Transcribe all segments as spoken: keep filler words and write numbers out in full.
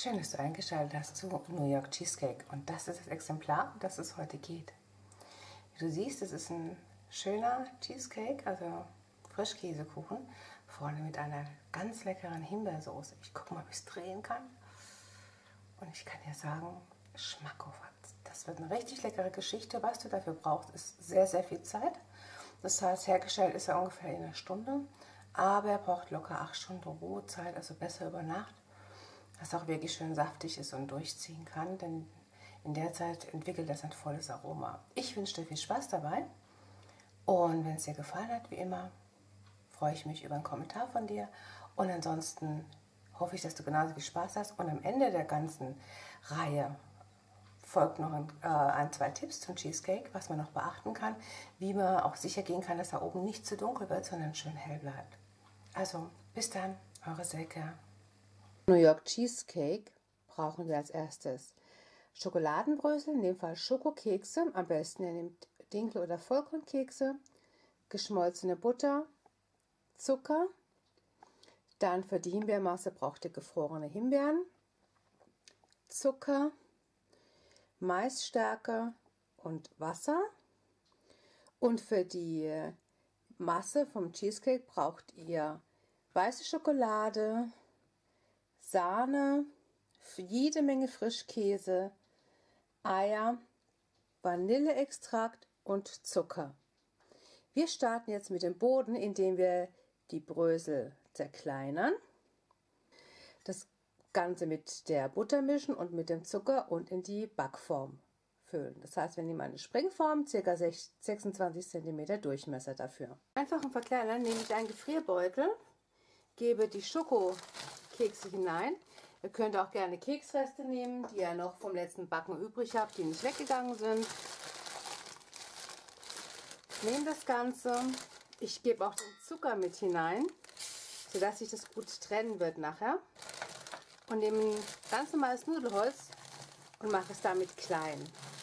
Schön, dass du eingeschaltet hast zu New York Cheesecake. Und das ist das Exemplar, um das es heute geht. Wie du siehst, es ist ein schöner Cheesecake, also Frischkäsekuchen, vorne mit einer ganz leckeren Himbeersoße. Ich gucke mal, ob ich es drehen kann. Und ich kann dir sagen, Schmackofatz. Das wird eine richtig leckere Geschichte. Was du dafür brauchst, ist sehr, sehr viel Zeit. Das heißt, hergestellt ist er ungefähr in einer Stunde. Aber er braucht locker acht Stunden Ruhezeit, also besser über Nacht. Dass auch wirklich schön saftig ist und durchziehen kann, denn in der Zeit entwickelt das ein volles Aroma. Ich wünsche dir viel Spaß dabei und wenn es dir gefallen hat, wie immer, freue ich mich über einen Kommentar von dir und ansonsten hoffe ich, dass du genauso viel Spaß hast und am Ende der ganzen Reihe folgt noch ein, äh, ein, zwei Tipps zum Cheesecake, was man noch beachten kann, wie man auch sicher gehen kann, dass da oben nicht zu dunkel wird, sondern schön hell bleibt. Also, bis dann, eure Silke. New York Cheesecake brauchen wir als erstes Schokoladenbrösel, in dem Fall Schokokekse, am besten ihr nehmt Dinkel- oder Vollkornkekse, geschmolzene Butter, Zucker, dann für die Himbeermasse braucht ihr gefrorene Himbeeren, Zucker, Maisstärke und Wasser und für die Masse vom Cheesecake braucht ihr weiße Schokolade, Sahne, jede Menge Frischkäse, Eier, Vanilleextrakt und Zucker. Wir starten jetzt mit dem Boden, indem wir die Brösel zerkleinern. Das Ganze mit der Butter mischen und mit dem Zucker und in die Backform füllen. Das heißt, wir nehmen eine Springform, ca. sechsundzwanzig Zentimeter Durchmesser dafür. Einfach im Verkleinern nehme ich einen Gefrierbeutel, gebe die Schokokekse hinein. Ihr könnt auch gerne Keksreste nehmen, die ihr noch vom letzten Backen übrig habt, die nicht weggegangen sind. Nehme das Ganze. Ich gebe auch den Zucker mit hinein, sodass sich das gut trennen wird nachher. Und nehme ein ganz normales Nudelholz und mache es damit klein.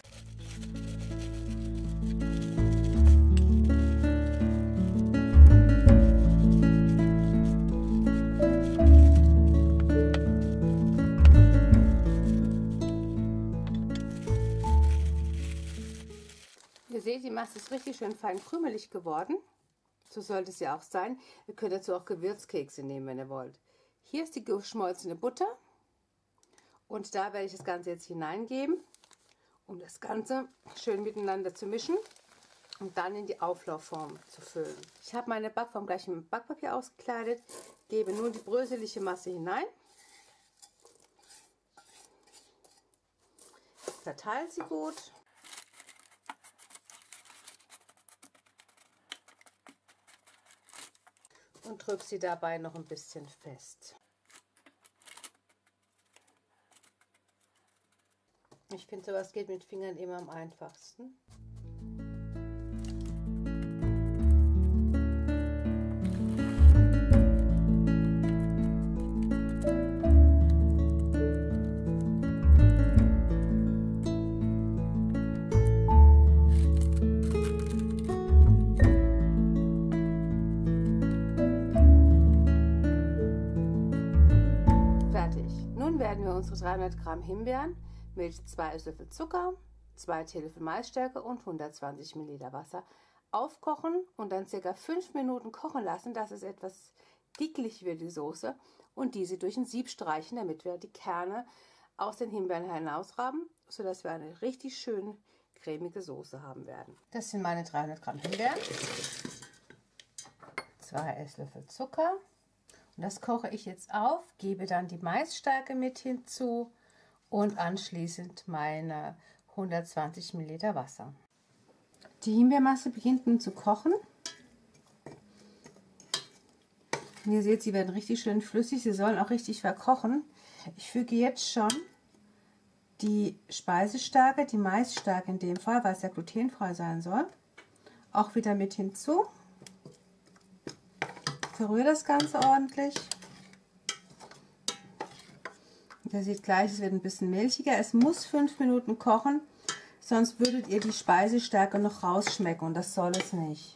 Ihr seht, die Masse ist richtig schön fein krümelig geworden. So sollte es ja auch sein. Ihr könnt dazu auch Gewürzkekse nehmen, wenn ihr wollt. Hier ist die geschmolzene Butter. Und da werde ich das Ganze jetzt hineingeben, um das Ganze schön miteinander zu mischen und dann in die Auflaufform zu füllen. Ich habe meine Backform gleich mit Backpapier ausgekleidet, gebe nun die bröselige Masse hinein, verteile sie gut. Und drücke sie dabei noch ein bisschen fest. Ich finde, sowas geht mit Fingern immer am einfachsten. Werden wir unsere dreihundert Gramm Himbeeren mit zwei Esslöffel Zucker, zwei Teelöffel Maisstärke und hundertzwanzig Milliliter Wasser aufkochen und dann circa fünf Minuten kochen lassen, dass es etwas dicklich wird, die Soße, und diese durch ein Sieb streichen, damit wir die Kerne aus den Himbeeren hinausraben, sodass wir eine richtig schön cremige Soße haben werden. Das sind meine dreihundert Gramm Himbeeren, zwei Esslöffel Zucker. Und das koche ich jetzt auf, gebe dann die Maisstärke mit hinzu und anschließend meine hundertzwanzig Milliliter Wasser. Die Himbeermasse beginnt nun zu kochen. Und ihr seht, sie werden richtig schön flüssig, sie sollen auch richtig verkochen. Ich füge jetzt schon die Speisestärke, die Maisstärke in dem Fall, weil es ja glutenfrei sein soll, auch wieder mit hinzu. Verrühre das Ganze ordentlich. Ihr seht gleich, es wird ein bisschen milchiger. Es muss fünf Minuten kochen, sonst würdet ihr die Speisestärke noch rausschmecken und das soll es nicht.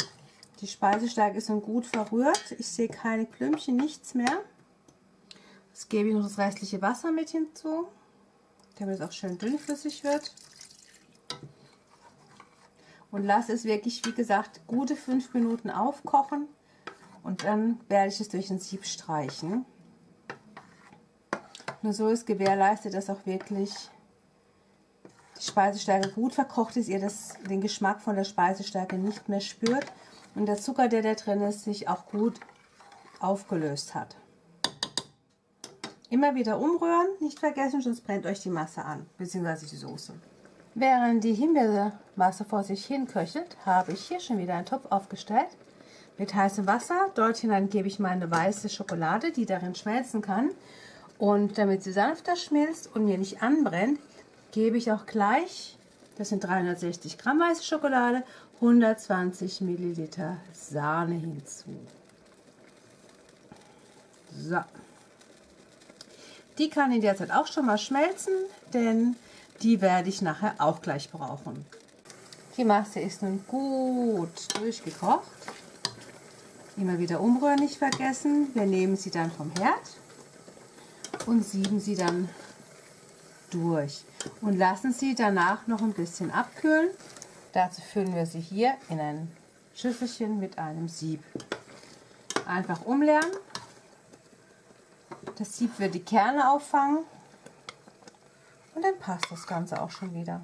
Die Speisestärke ist nun gut verrührt. Ich sehe keine Klümpchen, nichts mehr. Jetzt gebe ich noch das restliche Wasser mit hinzu, damit es auch schön dünnflüssig wird. Und lasse es wirklich, wie gesagt, gute fünf Minuten aufkochen. Und dann werde ich es durch ein Sieb streichen. Nur so ist gewährleistet, dass auch wirklich die Speisestärke gut verkocht ist, ihr das, den Geschmack von der Speisestärke nicht mehr spürt und der Zucker, der da drin ist, sich auch gut aufgelöst hat. Immer wieder umrühren, nicht vergessen, sonst brennt euch die Masse an, beziehungsweise die Soße. Während die Himbeermasse vor sich hin köchelt, habe ich hier schon wieder einen Topf aufgestellt mit heißem Wasser. Dort hinein gebe ich meine weiße Schokolade, die darin schmelzen kann. Und damit sie sanfter schmilzt und mir nicht anbrennt, gebe ich auch gleich, das sind dreihundertsechzig Gramm weiße Schokolade, hundertzwanzig Milliliter Sahne hinzu. So. Die kann in der Zeit auch schon mal schmelzen, denn die werde ich nachher auch gleich brauchen. Die Masse ist nun gut durchgekocht. Immer wieder umrühren nicht vergessen. Wir nehmen sie dann vom Herd und sieben sie dann durch und lassen sie danach noch ein bisschen abkühlen. Dazu füllen wir sie hier in ein Schüsselchen mit einem Sieb. Einfach umleeren. Das Sieb wird die Kerne auffangen und dann passt das Ganze auch schon wieder.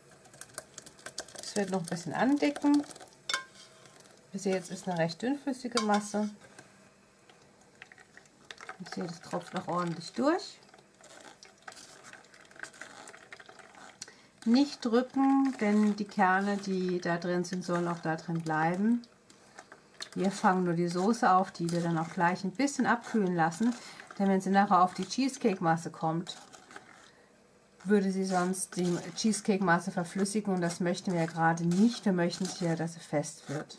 Es wird noch ein bisschen andicken. Wie ihr seht, jetzt ist eine recht dünnflüssige Masse. Ich sehe, das tropft noch ordentlich durch. Nicht drücken, denn die Kerne, die da drin sind, sollen auch da drin bleiben. Wir fangen nur die Soße auf, die wir dann auch gleich ein bisschen abkühlen lassen. Denn wenn sie nachher auf die Cheesecake-Masse kommt, würde sie sonst die Cheesecake-Masse verflüssigen und das möchten wir ja gerade nicht. Wir möchten hier, dass sie fest wird.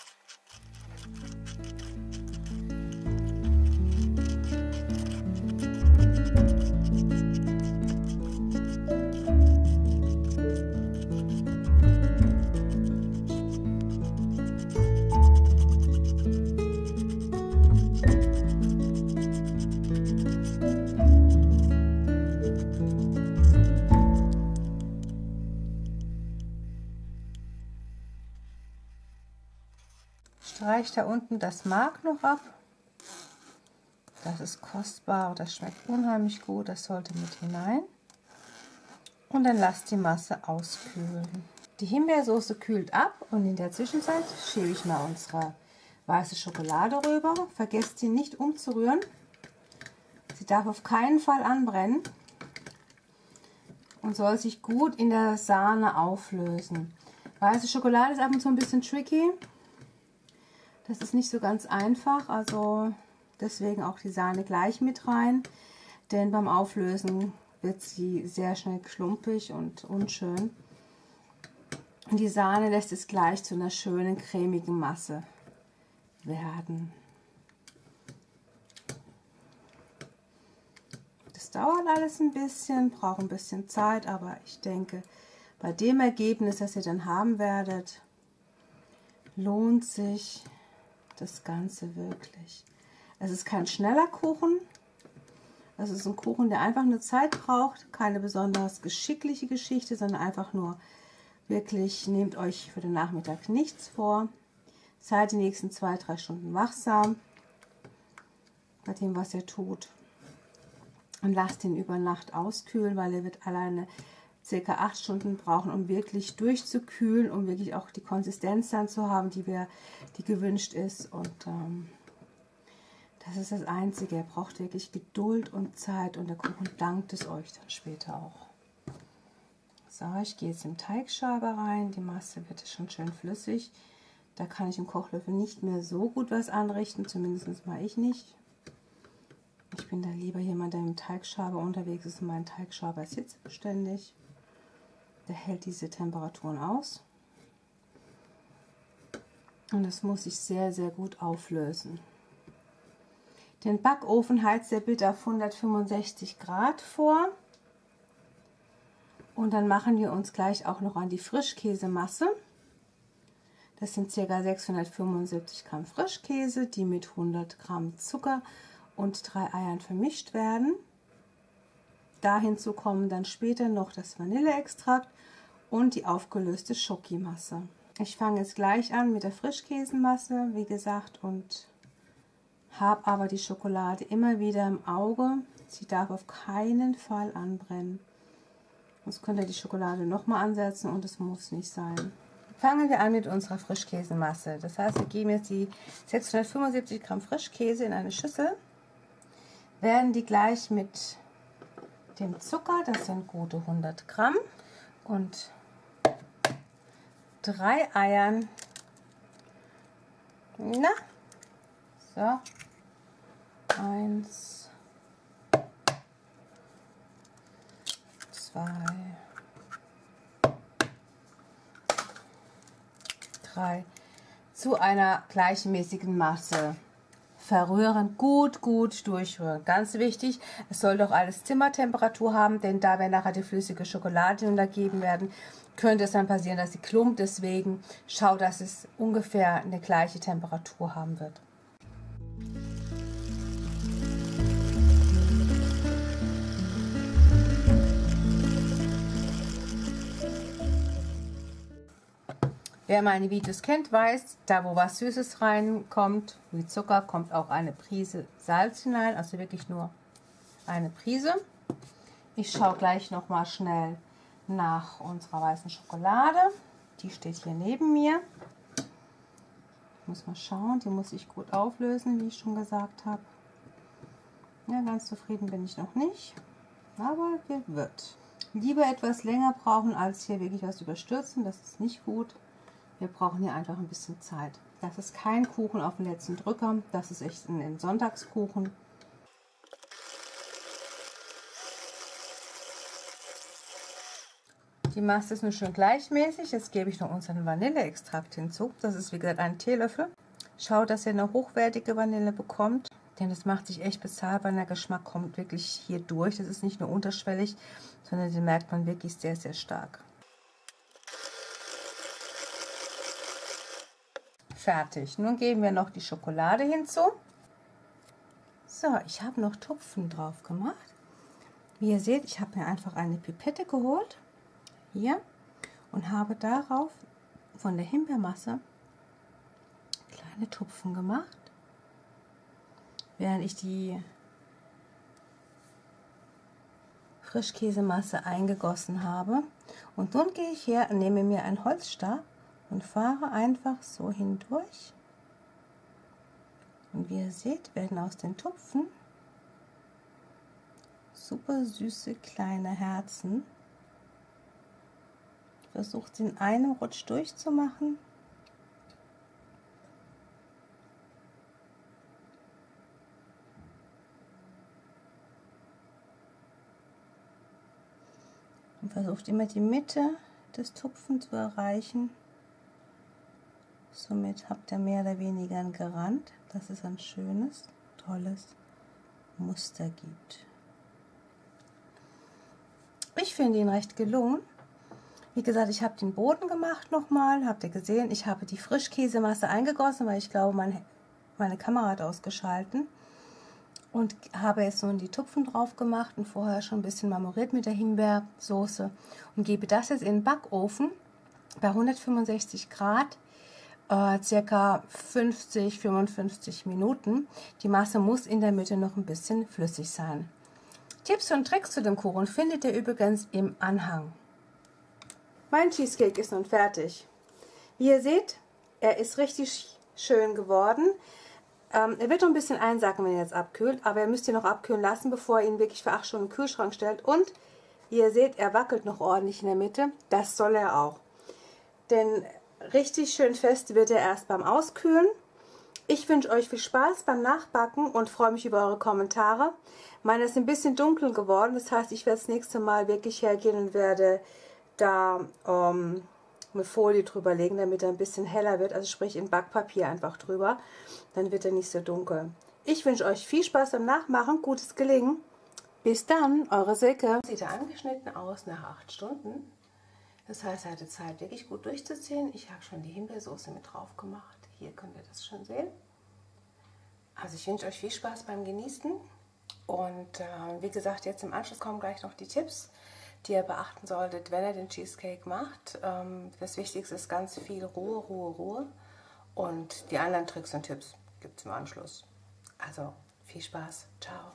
Streiche da unten das Mark noch ab. Das ist kostbar, das schmeckt unheimlich gut, das sollte mit hinein. Und dann lasst die Masse auskühlen. Die Himbeersoße kühlt ab und in der Zwischenzeit schiebe ich mal unsere weiße Schokolade rüber. Vergesst sie nicht umzurühren. Sie darf auf keinen Fall anbrennen und soll sich gut in der Sahne auflösen. Weiße Schokolade ist ab und zu ein bisschen tricky. Das ist nicht so ganz einfach, also deswegen auch die Sahne gleich mit rein, denn beim Auflösen wird sie sehr schnell schlumpig und unschön. Und die Sahne lässt es gleich zu einer schönen cremigen Masse werden. Das dauert alles ein bisschen, braucht ein bisschen Zeit, aber ich denke, bei dem Ergebnis, das ihr dann haben werdet, lohnt sich das Ganze wirklich. Es ist kein schneller Kuchen. Es ist ein Kuchen, der einfach nur Zeit braucht. Keine besonders geschickliche Geschichte, sondern einfach nur wirklich, nehmt euch für den Nachmittag nichts vor. Seid die nächsten zwei, drei Stunden wachsam bei dem, was ihr tut. Und lasst ihn über Nacht auskühlen, weil er wird alleine circa acht Stunden brauchen, um wirklich durchzukühlen, um wirklich auch die Konsistenz dann zu haben, die, wir, die gewünscht ist. Und ähm, das ist das Einzige. Ihr braucht wirklich Geduld und Zeit und der Kuchen dankt es euch dann später auch. So, ich gehe jetzt im Teigschaber rein. Die Masse wird schon schön flüssig. Da kann ich im Kochlöffel nicht mehr so gut was anrichten, zumindest mal ich nicht. Ich bin da lieber jemand, der im Teigschaber unterwegs ist und mein Teigschaber ist hitzebeständig. Der hält diese Temperaturen aus. Und das muss sich sehr, sehr gut auflösen. Den Backofen heizt ihr bitte auf hundertfünfundsechzig Grad vor. Und dann machen wir uns gleich auch noch an die Frischkäsemasse. Das sind ca. sechshundertfünfundsiebzig Gramm Frischkäse, die mit hundert Gramm Zucker und drei Eiern vermischt werden. Dahinzu kommen dann später noch das Vanilleextrakt und die aufgelöste Schokimasse. Ich fange jetzt gleich an mit der Frischkäsemasse, wie gesagt, und habe aber die Schokolade immer wieder im Auge. Sie darf auf keinen Fall anbrennen. Sonst könnt ihr die Schokolade nochmal ansetzen und es muss nicht sein. Fangen wir an mit unserer Frischkäsemasse. Das heißt, wir geben jetzt die sechshundertfünfundsiebzig Gramm Frischkäse in eine Schüssel, werden die gleich mit dem Zucker, das sind gute hundert Gramm, und drei Eiern, na, so, eins, zwei, drei, zu einer gleichmäßigen Masse verrühren, gut, gut durchrühren. Ganz wichtig, es soll doch alles Zimmertemperatur haben, denn da wir nachher die flüssige Schokolade untergeben werden, könnte es dann passieren, dass sie klumpt. Deswegen schau, dass es ungefähr eine gleiche Temperatur haben wird. Wer meine Videos kennt, weiß, da wo was Süßes reinkommt, wie Zucker, kommt auch eine Prise Salz hinein, also wirklich nur eine Prise. Ich schaue gleich noch mal schnell nach unserer weißen Schokolade. Die steht hier neben mir. Ich muss mal schauen, die muss ich gut auflösen, wie ich schon gesagt habe. Ja, ganz zufrieden bin ich noch nicht, aber hier wird. Lieber etwas länger brauchen, als hier wirklich was überstürzen, das ist nicht gut. Wir brauchen hier einfach ein bisschen Zeit. Das ist kein Kuchen auf den letzten Drücker, das ist echt ein Sonntagskuchen. Die Masse ist nun schön gleichmäßig. Jetzt gebe ich noch unseren Vanilleextrakt hinzu. Das ist wie gesagt ein Teelöffel. Schaut, dass ihr eine hochwertige Vanille bekommt, denn das macht sich echt bezahlbar. Der Geschmack kommt wirklich hier durch. Das ist nicht nur unterschwellig, sondern den merkt man wirklich sehr, sehr stark. Fertig. Nun geben wir noch die Schokolade hinzu. So, ich habe noch Tupfen drauf gemacht. Wie ihr seht, ich habe mir einfach eine Pipette geholt, hier, und habe darauf von der Himbeermasse kleine Tupfen gemacht, während ich die Frischkäsemasse eingegossen habe. Und nun gehe ich her und nehme mir einen Holzstab und fahre einfach so hindurch. Und wie ihr seht, werden aus den Tupfen super süße kleine Herzen. Versucht sie in einem Rutsch durchzumachen. Und versucht immer die Mitte des Tupfen zu erreichen. Somit habt ihr mehr oder weniger einen Gerand, dass es ein schönes, tolles Muster gibt. Ich finde ihn recht gelungen. Wie gesagt, ich habe den Boden gemacht nochmal, habt ihr gesehen. Ich habe die Frischkäsemasse eingegossen, weil ich glaube, mein, meine Kamera hat ausgeschalten. Und habe jetzt nun die Tupfen drauf gemacht und vorher schon ein bisschen marmoriert mit der Himbeersoße. Und gebe das jetzt in den Backofen bei hundertfünfundsechzig Grad. Äh, circa fünfzig, fünfundfünfzig Minuten. Die Masse muss in der Mitte noch ein bisschen flüssig sein. Tipps und Tricks zu dem Kuchen findet ihr übrigens im Anhang. Mein Cheesecake ist nun fertig. Wie ihr seht, er ist richtig schön geworden. Ähm, er wird noch ein bisschen einsacken, wenn er jetzt abkühlt, aber ihr müsst ihn noch abkühlen lassen, bevor ihr ihn wirklich für acht Stunden im Kühlschrank stellt. Und wie ihr seht, er wackelt noch ordentlich in der Mitte. Das soll er auch. Denn richtig schön fest wird er erst beim Auskühlen. Ich wünsche euch viel Spaß beim Nachbacken und freue mich über eure Kommentare. Meine ist ein bisschen dunkel geworden, das heißt, ich werde das nächste Mal wirklich hergehen und werde da ähm, eine Folie drüber legen, damit er ein bisschen heller wird, also sprich in Backpapier einfach drüber. Dann wird er nicht so dunkel. Ich wünsche euch viel Spaß beim Nachmachen, gutes Gelingen. Bis dann, eure Silke. Sieht er angeschnitten aus nach acht Stunden. Das heißt, er hatte Zeit, wirklich gut durchzuziehen. Ich habe schon die Himbeersoße mit drauf gemacht. Hier könnt ihr das schon sehen. Also ich wünsche euch viel Spaß beim Genießen und äh, wie gesagt, jetzt im Anschluss kommen gleich noch die Tipps, die ihr beachten solltet, wenn ihr den Cheesecake macht. Ähm, das Wichtigste ist ganz viel Ruhe, Ruhe, Ruhe und die anderen Tricks und Tipps gibt es im Anschluss. Also viel Spaß, ciao.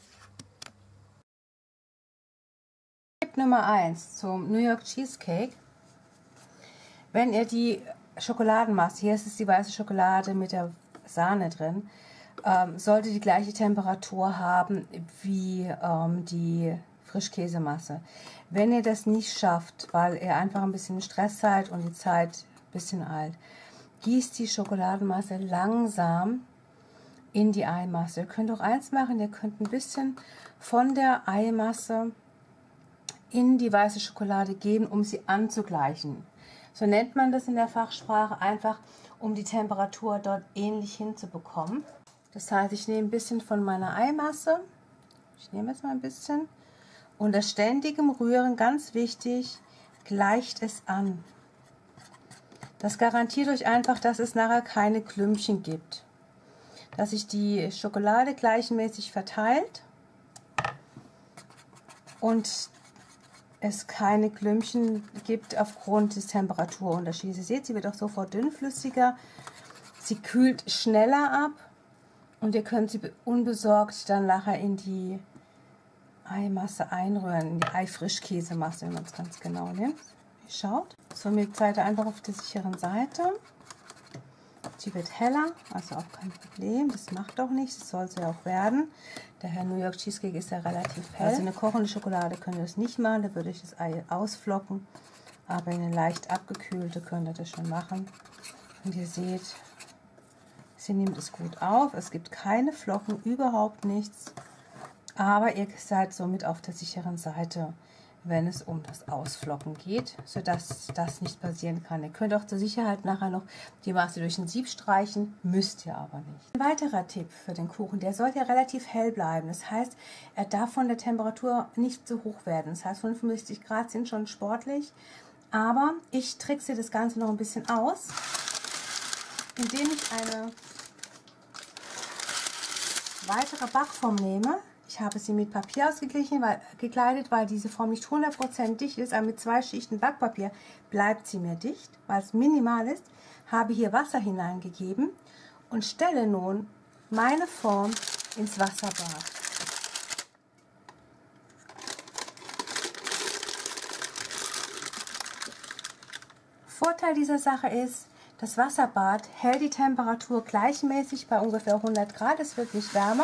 Tipp Nummer eins zum New York Cheesecake. Wenn ihr die Schokoladenmasse, hier ist es die weiße Schokolade mit der Sahne drin, ähm, sollte die gleiche Temperatur haben wie ähm, die Frischkäsemasse. Wenn ihr das nicht schafft, weil ihr einfach ein bisschen Stress seid und die Zeit ein bisschen eilt, gießt die Schokoladenmasse langsam in die Eimasse. Ihr könnt auch eins machen, ihr könnt ein bisschen von der Eimasse in die weiße Schokolade geben, um sie anzugleichen. So nennt man das in der Fachsprache, einfach um die Temperatur dort ähnlich hinzubekommen. Das heißt, ich nehme ein bisschen von meiner Eimasse, ich nehme jetzt mal ein bisschen, unter ständigem Rühren, ganz wichtig, gleicht es an. Das garantiert euch einfach, dass es nachher keine Klümpchen gibt. Dass sich die Schokolade gleichmäßig verteilt und es keine Klümpchen gibt aufgrund des Temperaturunterschiedes. Ihr seht, sie wird auch sofort dünnflüssiger. Sie kühlt schneller ab und ihr könnt sie unbesorgt dann nachher in die Eimasse einrühren, in die Eifrischkäsemasse, wenn man es ganz genau nimmt. Ihr schaut. Somit seid ihr einfach auf der sicheren Seite. Die wird heller, also auch kein Problem. Das macht auch nichts, das soll sie auch werden. Der Herr New York Cheesecake ist ja relativ hell. Also eine kochende Schokolade könnt ihr das nicht machen, da würde ich das Ei ausflocken. Aber in eine leicht abgekühlte könnt ihr das schon machen. Und ihr seht, sie nimmt es gut auf. Es gibt keine Flocken, überhaupt nichts. Aber ihr seid somit auf der sicheren Seite, wenn es um das Ausflocken geht, sodass das nicht passieren kann. Ihr könnt auch zur Sicherheit nachher noch die Masse durch ein Sieb streichen, müsst ihr aber nicht. Ein weiterer Tipp für den Kuchen, der sollte ja relativ hell bleiben. Das heißt, er darf von der Temperatur nicht so hoch werden. Das heißt, fünfundfünfzig Grad sind schon sportlich, aber ich trickse das Ganze noch ein bisschen aus, indem ich eine weitere Backform nehme. Ich habe sie mit Papier ausgeglichen, weil, gekleidet, weil diese Form nicht hundert Prozent dicht ist, aber mit zwei Schichten Backpapier bleibt sie mir dicht, weil es minimal ist. Habe hier Wasser hineingegeben und stelle nun meine Form ins Wasserbad. Vorteil dieser Sache ist, das Wasserbad hält die Temperatur gleichmäßig bei ungefähr hundert Grad, es wird nicht wärmer.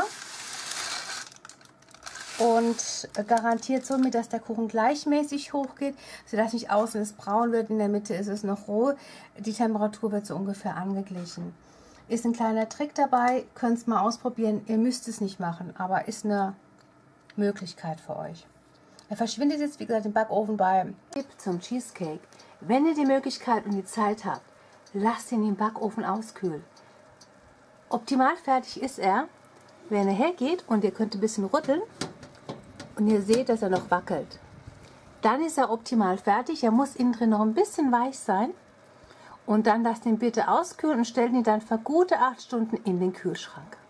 Und garantiert somit, dass der Kuchen gleichmäßig hochgeht, sodass nicht außen es braun wird, in der Mitte ist es noch roh. Die Temperatur wird so ungefähr angeglichen. Ist ein kleiner Trick dabei, könnt es mal ausprobieren. Ihr müsst es nicht machen, aber ist eine Möglichkeit für euch. Er verschwindet jetzt, wie gesagt, im Backofen bei. Tipp zum Cheesecake. Wenn ihr die Möglichkeit und die Zeit habt, lasst ihn im Backofen auskühlen. Optimal fertig ist er, wenn er hergeht und ihr könnt ein bisschen rütteln. Und ihr seht, dass er noch wackelt. Dann ist er optimal fertig. Er muss innen drin noch ein bisschen weich sein. Und dann lasst ihn bitte auskühlen und stellt ihn dann für gute acht Stunden in den Kühlschrank.